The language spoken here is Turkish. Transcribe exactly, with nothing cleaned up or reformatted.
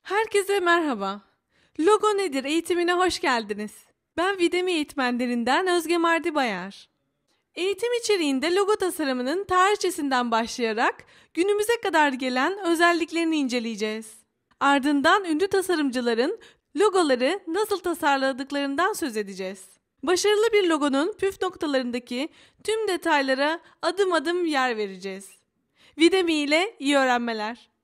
Herkese merhaba. Logo nedir eğitimine hoş geldiniz. Ben Videmi eğitmenlerinden Özge Mardi Bayar. Eğitim içeriğinde logo tasarımının tarihçesinden başlayarak günümüze kadar gelen özelliklerini inceleyeceğiz. Ardından ünlü tasarımcıların logoları nasıl tasarladıklarından söz edeceğiz. Başarılı bir logonun püf noktalarındaki tüm detaylara adım adım yer vereceğiz. Videmi ile iyi öğrenmeler.